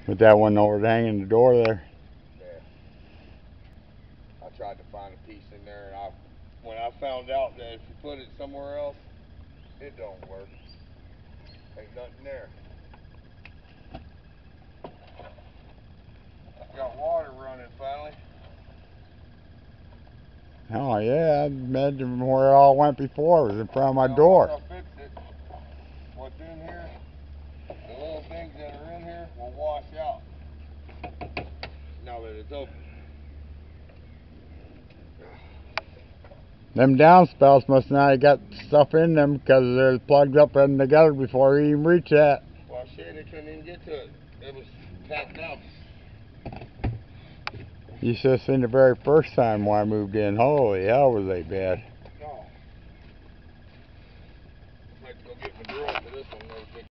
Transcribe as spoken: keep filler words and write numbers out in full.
With that one overhanging the door there. Yeah. I tried to find a piece in there, and I, when I found out that if you put it somewhere else, it don't work. Ain't nothing there. Got water running finally. Oh yeah, I imagine where it all went before. It was in front of my Now, door. once I fix it, what's in here, the little things that are in here will wash out now that it's open. Them downspouts must not have got stuff in them because they're plugged up in the gutter before you even reach that. Well, shit, they couldn't even get to it. It was packed out. You should have seen the very first time when I moved in. Holy hell, was they bad.